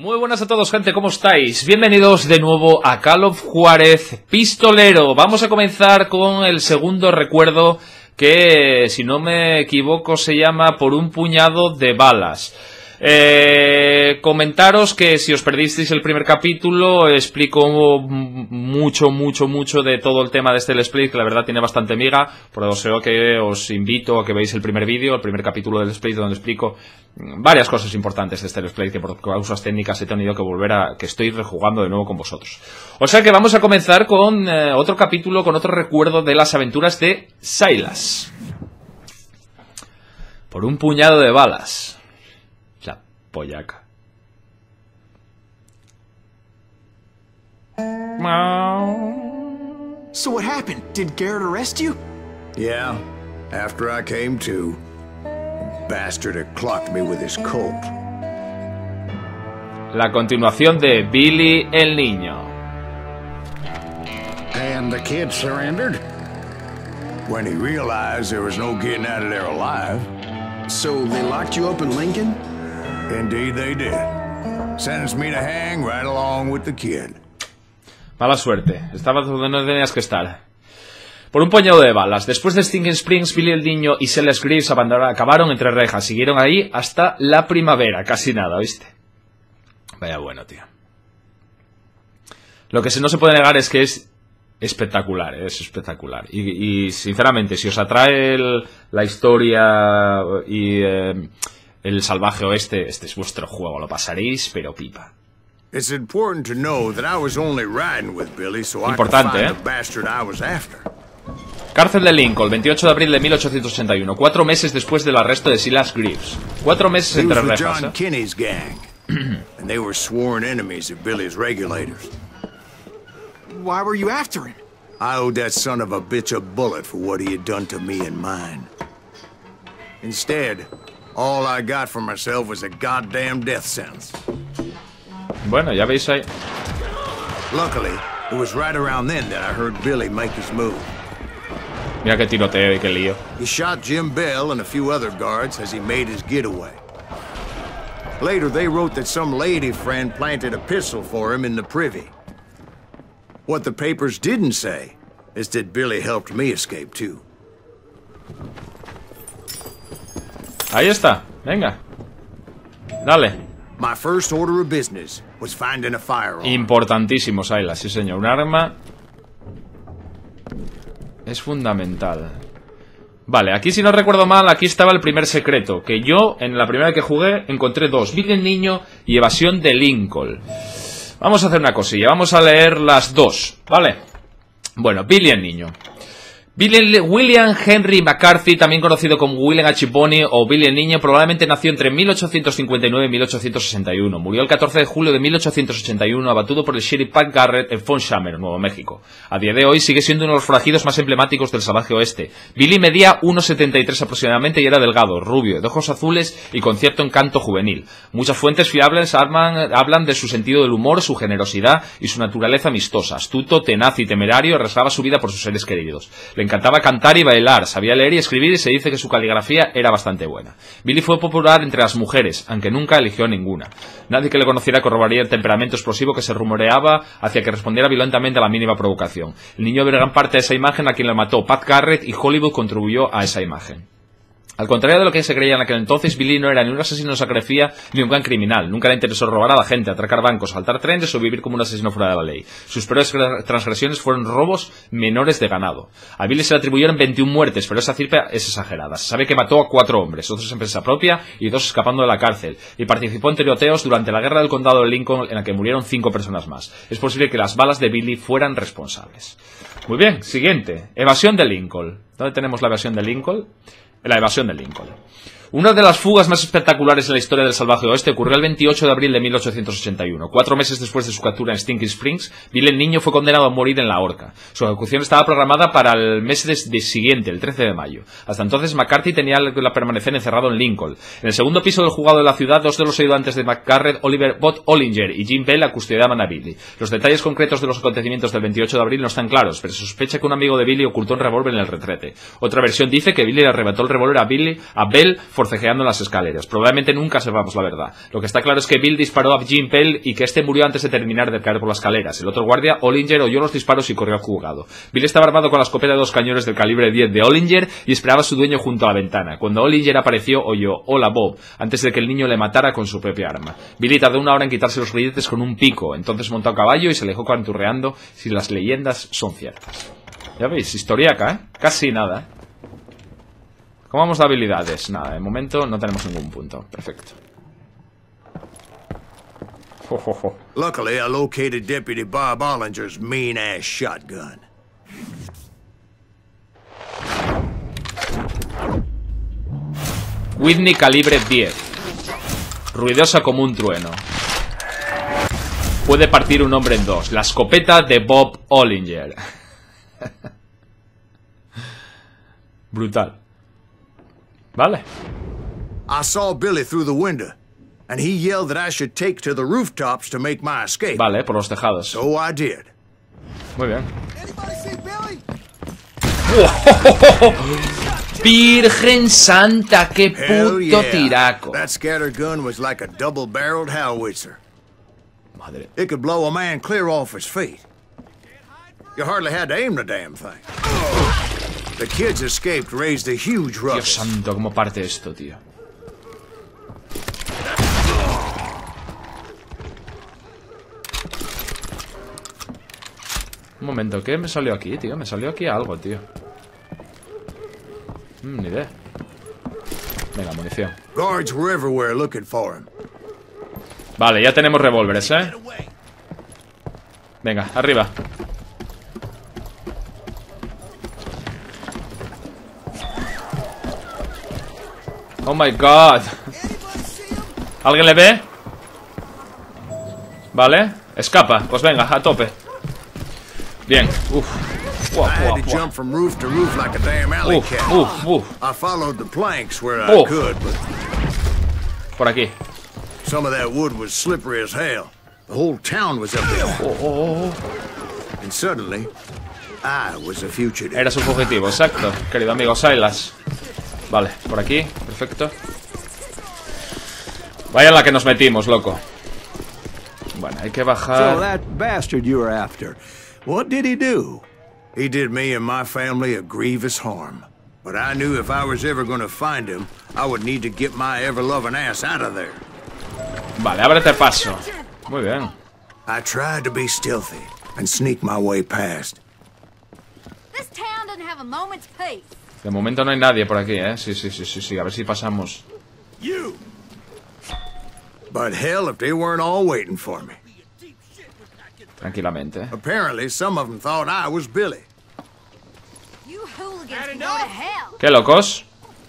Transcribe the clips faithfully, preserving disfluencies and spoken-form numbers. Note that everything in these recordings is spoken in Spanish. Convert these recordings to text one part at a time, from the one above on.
Muy buenas a todos, gente, ¿cómo estáis? Bienvenidos de nuevo a Call of Juárez Pistolero. Vamos a comenzar con el segundo recuerdo que, si no me equivoco, se llama Por un puñado de balas. Eh, comentaros que si os perdisteis el primer capítulo, explico mucho, mucho, mucho de todo el tema de este Let's Play, que la verdad tiene bastante miga. Por eso que os invito a que veáis el primer vídeo, el primer capítulo del Let's Play, donde explico varias cosas importantes de este Let's Play, que por causas técnicas he tenido que volver a... que estoy rejugando de nuevo con vosotros. O sea que vamos a comenzar con eh, otro capítulo, con otro recuerdo de las aventuras de Silas. Por un puñado de balas. Pollaca. So what happened? Did Garrett arrest you? Yeah, after I came to. The bastard had clocked me with his Colt. La continuación de Billy el Niño. And the kid surrendered? When he realized there was no getting out of there alive. So they locked you up in Lincoln? Indeed they did. Sentenced me to hang right along with the kid. Mala suerte. Estabas donde no tenías que estar. Por un puñado de balas. Después de Stinking Springs, Billy el Niño y Silas Greaves acabaron entre rejas. Siguieron ahí hasta la primavera. Casi nada, ¿oíste? Vaya bueno, tío. Lo que no se puede negar es que es espectacular, ¿eh? Es espectacular. Y, y sinceramente, si os atrae el, la historia y... Eh, el salvaje oeste, este es vuestro juego, lo pasaréis, pero pipa. It's important to know that I was only riding with Billy so I could Importante, find ¿eh? the bastard I was after. Cárcel de Lincoln, veintiocho de abril de mil ochocientos sesenta y uno, cuatro meses después del arresto de Silas Greaves. Cuatro meses entre He was with rejas, John ¿eh? Kinney's gang, and they were sworn enemies of Billy's regulators. Why were you after him? I owed that son of a bitch a bullet for what he had done to me and mine. Instead, all I got for myself was a goddamn death sentence. Bueno, ya veis ahí. Luckily, it was right around then that I heard Billy make his move. Mira qué tiroteo y qué lío. He shot Jim Bell and a few other guards as he made his getaway. Later, they wrote that some lady friend planted a pistol for him in the privy. What the papers didn't say is that Billy helped me escape too. Ahí está, venga. Dale. My first order of business was finding a firearm. Importantísimo, Silas, sí señor. Un arma es fundamental. Vale, aquí si no recuerdo mal, aquí estaba el primer secreto. Que yo, en la primera que jugué, encontré dos. Billy el Niño y Evasión de Lincoln. Vamos a hacer una cosilla, vamos a leer las dos, ¿vale? Bueno, Billy el Niño. Billy, William Henry McCarthy, también conocido como William H. Bonney o Billy el Niño, probablemente nació entre mil ochocientos cincuenta y nueve y mil ochocientos sesenta y uno. Murió el catorce de julio de mil ochocientos ochenta y uno, abatido por el sheriff Pat Garrett en Fort Sumner, Nuevo México. A día de hoy sigue siendo uno de los forajidos más emblemáticos del salvaje oeste. Billy medía uno setenta y tres aproximadamente y era delgado, rubio, de ojos azules y con cierto encanto juvenil. Muchas fuentes fiables hablan, hablan de su sentido del humor, su generosidad y su naturaleza amistosa. Astuto, tenaz y temerario, arriesgaba su vida por sus seres queridos. Le encantaba cantar y bailar, sabía leer y escribir y se dice que su caligrafía era bastante buena. Billy fue popular entre las mujeres, aunque nunca eligió ninguna. Nadie que le conociera corroboraría el temperamento explosivo que se rumoreaba hacia que respondiera violentamente a la mínima provocación. El niño ve gran parte de esa imagen a quien le mató Pat Garrett y Hollywood contribuyó a esa imagen. Al contrario de lo que se creía en aquel entonces, Billy no era ni un asesino de sacrificio ni un gran criminal. Nunca le interesó robar a la gente, atracar bancos, saltar trenes o vivir como un asesino fuera de la ley. Sus peores transgresiones fueron robos menores de ganado. A Billy se le atribuyeron veintiuna muertes, pero esa cifra es exagerada. Se sabe que mató a cuatro hombres, otros en presa propia y dos escapando de la cárcel, y participó en tiroteos durante la guerra del condado de Lincoln, en la que murieron cinco personas más. Es posible que las balas de Billy fueran responsables. Muy bien, siguiente. Evasión de Lincoln. ¿Dónde tenemos la evasión de Lincoln? La evasión de Lincoln. Una de las fugas más espectaculares en la historia del salvaje oeste ocurrió el veintiocho de abril de mil ochocientos ochenta y uno. Cuatro meses después de su captura en Stinking Springs, Billy el Niño fue condenado a morir en la horca. Su ejecución estaba programada para el mes de, de siguiente, el trece de mayo. Hasta entonces McCarthy tenía que permanecer encerrado en Lincoln. En el segundo piso del juzgado de la ciudad, dos de los ayudantes de McGarrett, Oliver Bot Ollinger y Jim Bell, custodiaban a Billy. Los detalles concretos de los acontecimientos del veintiocho de abril no están claros, pero se sospecha que un amigo de Billy ocultó un revólver en el retrete. Otra versión dice que Billy le arrebató el revólver a Billy a Bell forcejeando en las escaleras. Probablemente nunca sepamos la verdad. Lo que está claro es que Bill disparó a Jim Pell y que este murió antes de terminar de caer por las escaleras. El otro guardia, Ollinger, oyó los disparos y corrió jugado. Bill estaba armado con la escopeta de dos cañones del calibre diez de Ollinger y esperaba a su dueño junto a la ventana. Cuando Ollinger apareció, oyó "Hola, Bob", antes de que el niño le matara con su propia arma. Billy tardó una hora en quitarse los grilletes con un pico. Entonces montó a caballo y se alejó canturreando si las leyendas son ciertas. Ya veis, historiaca, ¿eh? Casi nada, ¿eh? ¿Cómo vamos de habilidades? Nada, de momento no tenemos ningún punto. Perfecto. Ho, ho, ho. Luckily, I located Deputy Bob Ollinger's mean-ass shotgun. Whitney calibre diez. Ruidosa como un trueno. Puede partir un hombre en dos. La escopeta de Bob Ollinger. Brutal. Vale. I saw Billy through the window, and he yelled that I should take to the rooftops to make my escape. Vale, por los tejados. So I did. Muy bien. Anybody see Billy? Virgen Santa, qué Hell puto yeah. tiraco. That scatter gun was like a double-barreled howitzer. Madre. It could blow a man clear off his feet. You hardly had to aim the damn thing. The kids escaped, raised a huge Dios ruckus. santo, cómo parte esto, tío. Un momento, ¿qué me salió aquí, tío? Me salió aquí algo, tío. Mm, ni idea. Venga, munición. Guards were everywhere looking for him. Vale, ya tenemos revólveres, ¿eh? Venga, arriba. Oh my god. ¿Alguien le ve? Vale, escapa. Pues venga, a tope. Bien, uff. Wow, I had wow, to wow. jump from roof to roof like a damn alley Uf, cat. uf, uf. I followed the planks where I Uf. could, but Por aquí. some of that wood was slippery as hell. The whole town was up there. Oh, oh, oh, oh. And suddenly, I was a fugitive. Era su fugitivo, exacto. Querido amigo Silas. Vale, por aquí, perfecto. Vaya la que nos metimos, loco. Bueno, hay que So bajar. that bastard you were after, what did he do? He did me and my family a grievous harm. But I knew if I was ever going to find him, I would need to get my ever-loving ass out of there. Vale, ábrete paso. Muy bien. I tried to be stealthy and sneak my way past. This town doesn't have a moment's peace. De momento no hay nadie por aquí, ¿eh? Sí, sí, sí, sí, sí. A ver si pasamos. You! But hell, if they weren't all waiting for me. Tranquilamente, ¿eh? Apparently, some of them thought I was Billy. You hooligans can go to hell. ¿Qué locos?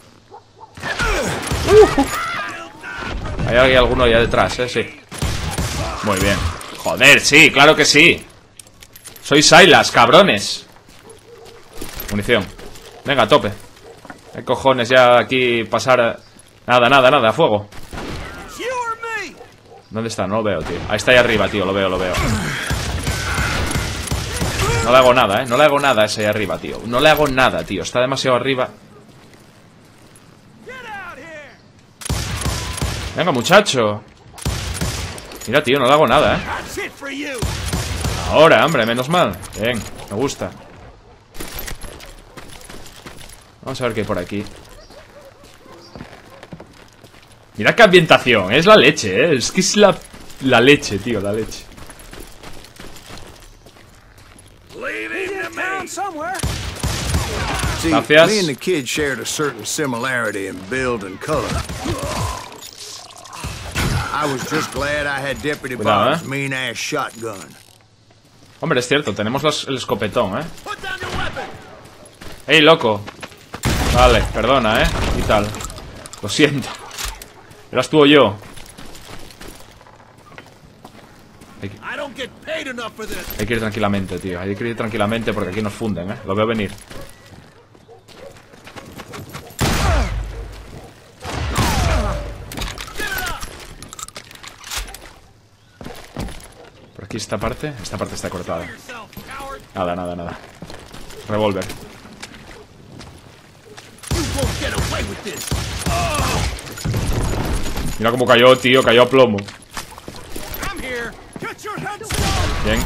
Uh. Hay alguien, alguno allá detrás, ¿eh? Sí. Muy bien. Joder, sí, claro que sí. Soy Silas, cabrones. Munición. Venga, a tope. ¿Qué cojones ya aquí pasar? Nada, nada, nada, a fuego. ¿Dónde está? No lo veo, tío. Ahí está, ahí arriba, tío, lo veo, lo veo. No le hago nada, ¿eh? No le hago nada a ese ahí arriba, tío. No le hago nada, tío. Está demasiado arriba. Venga, muchacho. Mira, tío, no le hago nada, ¿eh? Ahora, hombre, menos mal. Bien, me gusta. Vamos a ver qué hay por aquí. Mira qué ambientación, es la leche, ¿eh? Es que es la, la leche, tío, la leche. See, Gracias. me and the kid shared a certain similarity in build and color. I was just glad I had Deputy Cuidado, Bob's eh. mean-ass shotgun. Hombre, es cierto, tenemos los- el escopetón, ¿eh? ¡Ey, loco! Vale, perdona, ¿eh? Y tal. Lo siento. Eras tú o yo. Hay que, hay que ir tranquilamente, tío. Hay que ir tranquilamente porque aquí nos funden, ¿eh? Lo veo venir. Por aquí esta parte. Esta parte está cortada. Nada, nada, nada. Revólver. Mira cómo cayó, tío, cayó a plomo. Bien.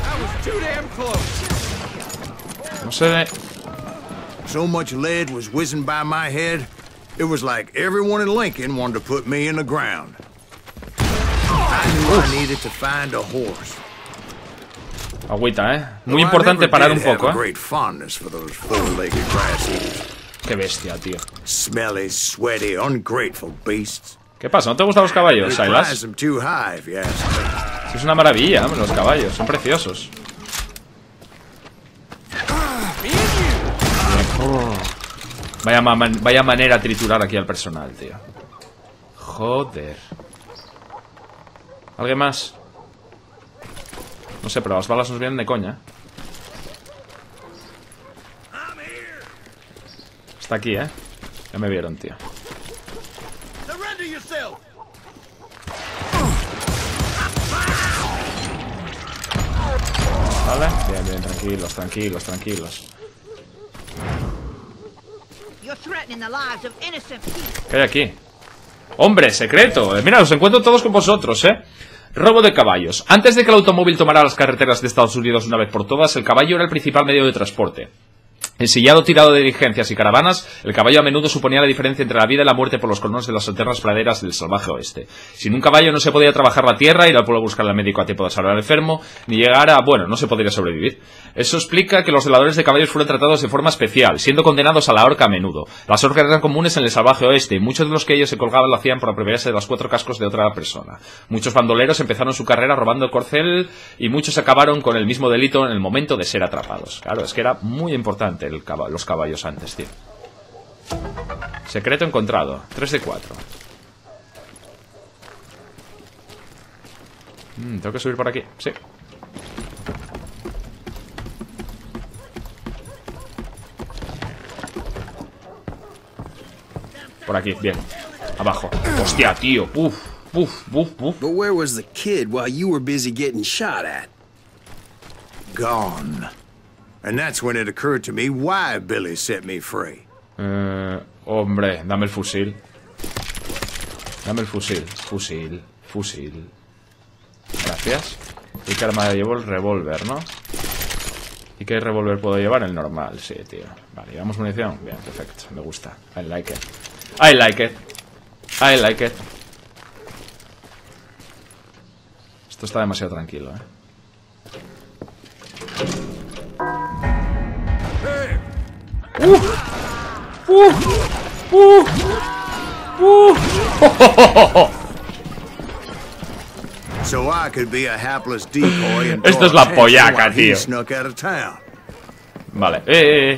No sé. So much lead was whizzing by my head, it was like everyone in Lincoln wanted to put me in the ground. I knew I needed to find a horse. Agüita, eh. Muy importante parar un poco, eh. Great fondness for those four-legged grass eaters. Qué bestia, tío. Smelly, sweaty, ungrateful beasts. ¿Qué pasa? ¿No te gustan los caballos, Silas? Es una maravilla, hombre, los caballos. Son preciosos. Oh. Vaya, man vaya manera a triturar aquí al personal, tío. Joder. ¿Alguien más? No sé, pero las balas nos vienen de coña. Está aquí, ¿eh? Ya me vieron, tío. Vale, bien, bien, tranquilos, tranquilos, tranquilos. ¿Qué hay aquí? ¡Hombre, secreto! Eh, mira, los encuentro todos con vosotros, ¿eh? Robo de caballos. Antes de que el automóvil tomara las carreteras de Estados Unidos una vez por todas, el caballo era el principal medio de transporte. Ensillado tirado de diligencias y caravanas, el caballo a menudo suponía la diferencia entre la vida y la muerte por los colonos de las eternas praderas del salvaje oeste. Sin un caballo no se podía trabajar la tierra, ir al pueblo a buscar al médico a tiempo de salvar al enfermo, ni llegar a... bueno, no se podría sobrevivir. Eso explica que los deladores de caballos fueron tratados de forma especial, siendo condenados a la horca a menudo. Las horcas eran comunes en el salvaje oeste, y muchos de los que ellos se colgaban lo hacían por apropiarse de los cuatro cascos de otra persona. Muchos bandoleros empezaron su carrera robando corcel, y muchos acabaron con el mismo delito en el momento de ser atrapados. Claro, es que era muy importante el cab- los caballos antes, tío. Secreto encontrado. tres de cuatro. Mm, tengo que subir por aquí. Sí. Por aquí, bien. Abajo. Hostia, tío. Uf, uf, uf, uf. But where was the kid while you were busy getting shot at? Gone. And that's when it occurred to me why Billy set me free. Eh, hombre, dame el fusil. Dame el fusil. Fusil. Fusil. Gracias. ¿Y qué arma llevo? El revólver, ¿no? ¿Y qué revólver puedo llevar? El normal, sí, tío. Vale, ¿llevamos munición? Bien, perfecto. Me gusta. I like it. I like it. I like it. Esto está demasiado tranquilo, ¿eh? ¡Uh! ¡Uh! ¡Uh! ¡Uh! So I could be a hapless decoy and Esto es la pollaca, tío. Snuck out of town. Vale. Eh, eh, eh.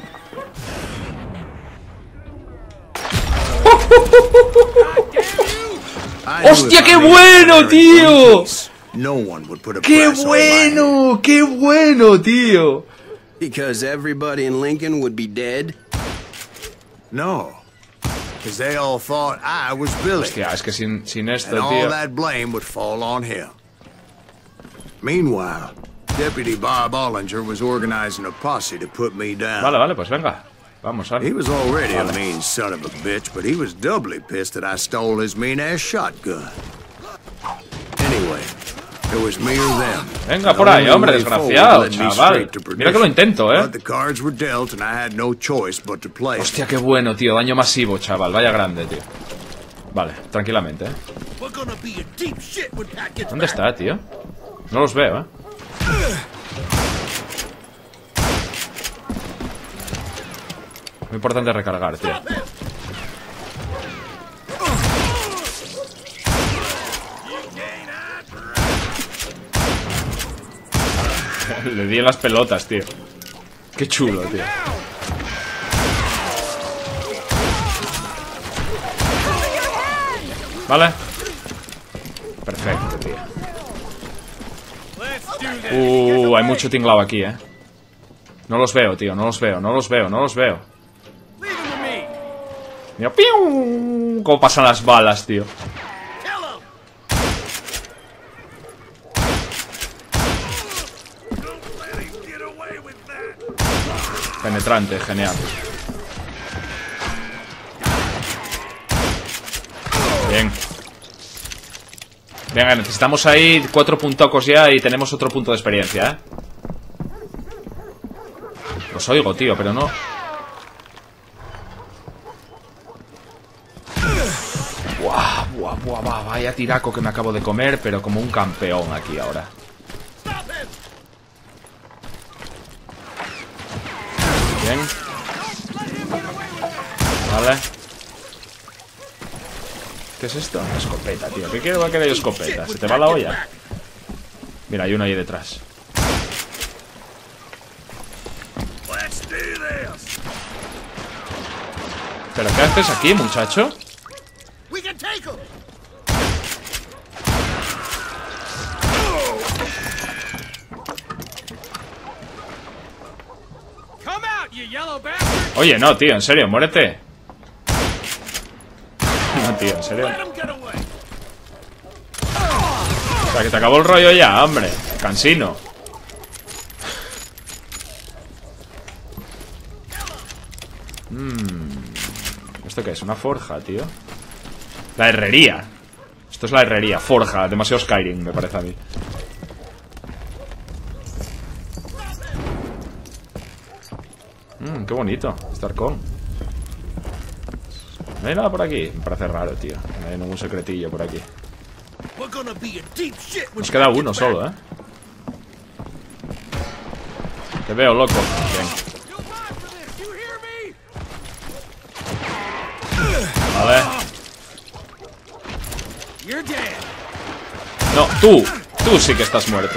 ¡Hostia, qué bueno, tío! No one would put a ¡Qué price on my bueno! ¡Qué bueno, tío! Because everybody in Lincoln would be dead? No. Because they all thought I was Billy. Hostia, es que sin, sin esto, And all tío. that blame would fall on him. Meanwhile, Deputy Bob Ollinger was organizing a posse to put me down. Vale, vale, pues venga. Vamos, He vale. was already Vale. a mean son of a bitch, but he was doubly pissed that I stole his mean-ass shotgun. Anyway, it was me or them. Venga por ahí, hombre, desgraciado, chaval. Mira que lo intento, eh. But the cards were dealt and I had no choice but to play. Hostia, qué bueno, tío. Daño masivo, chaval. Vaya grande, tío. Vale, tranquilamente, eh. ¿Dónde está, tío? No los veo, eh. Muy importante recargar, tío. Le di en las pelotas, tío. Qué chulo, tío. Vale. Perfecto, tío. Uh, hay mucho tinglado aquí, eh. No los veo, tío. No los veo, no los veo, no los veo. Mira, ¡piu! Cómo pasan las balas, tío. Penetrante, genial. Bien. Venga, necesitamos ahí cuatro puntocos ya y tenemos otro punto de experiencia, ¿eh? Los oigo, tío, pero no... Buah, buah, buah, buah, vaya tiraco que me acabo de comer, pero como un campeón aquí ahora. Bien. Vale. ¿Qué es esto? Una escopeta, tío. ¿Qué quiero que haya escopeta? ¿Se te va la olla? Mira, hay uno ahí detrás. ¿Pero qué haces aquí, muchacho? Oye, no, tío, en serio, muérete. No, tío, en serio. O sea, que te acabó el rollo ya, hombre. Cansino. Mmm. ¿Esto qué es? Una forja, tío. La herrería. Esto es la herrería, forja. Demasiado Skyrim, me parece a mí. Mmm, qué bonito. Estar con. No hay nada por aquí. Me parece raro, tío. No hay ningún secretillo por aquí. Nos queda uno solo, ¿eh? Te veo, loco. Bien. Vale. No, tú. Tú sí que estás muerto.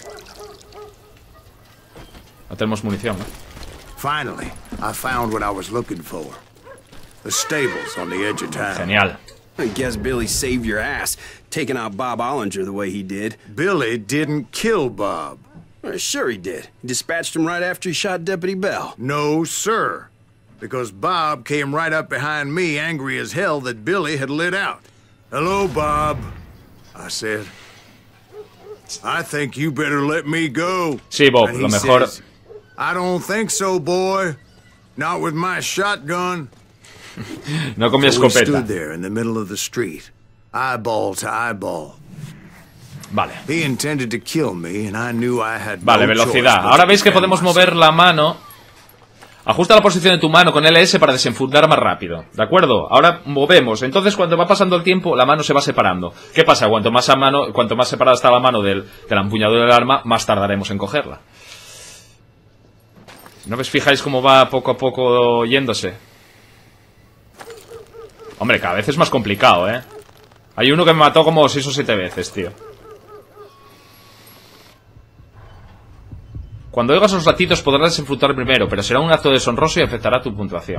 No tenemos munición, ¿eh? Finally, I found what I was looking for. The stables on the edge of town. Genial. I guess Billy saved your ass, taking out Bob Ollinger the way he did. Billy didn't kill Bob. Well, sure he did. He dispatched him right after he shot Deputy Bell. No, sir. Because Bob came right up behind me, angry as hell that Billy had lit out. Hello, Bob, I said. I think you better let me go. Sí, Bob, And he lo mejor... says, I don't think so, boy. Not with my shotgun. No con mi So we escopeta. stood there in the middle of the street, eyeball to eyeball. Vale. He intended to kill me, and I knew I had Vale, no velocidad. choice but Ahora to veis que defend podemos myself. mover la mano. Ajusta la posición de tu mano con L S para desenfundar más rápido. ¿De acuerdo? Ahora movemos. Entonces, cuando va pasando el tiempo, la mano se va separando. ¿Qué pasa? Cuanto más a mano, cuanto más separada está la mano del, de la empuñadura del arma, más tardaremos en cogerla. ¿No os fijáis cómo va poco a poco yéndose? Hombre, cada vez es más complicado, ¿eh? Hay uno que me mató como seis o siete veces, tío. Cuando oigas los latidos podrás desenfundar primero, pero será un acto deshonroso y afectará tu puntuación.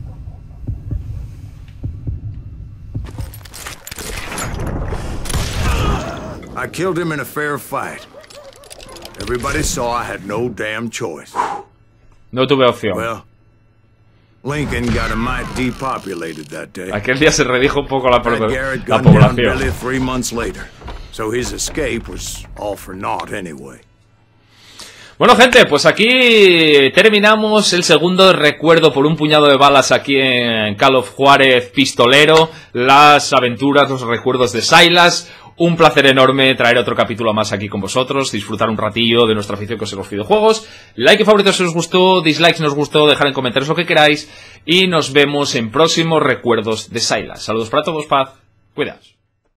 I killed him in a fair fight. Everybody saw I had no damn choice. No tuve opción. Well, Lincoln got a mite depopulated that day. Aquel día se redijo un poco la, Red Garrett la gunned down Billy población. three months later. So his escape was all for naught anyway. Bueno, gente, pues aquí terminamos el segundo recuerdo por un puñado de balas aquí en Call of Juárez Pistolero. Las aventuras, los recuerdos de Silas. Un placer enorme traer otro capítulo más aquí con vosotros, disfrutar un ratillo de nuestra afición con los videojuegos. Like y favorito si os gustó, dislike si no os gustó, dejar en comentarios lo que queráis. Y nos vemos en próximos recuerdos de Silas. Saludos para todos, paz, cuidaos.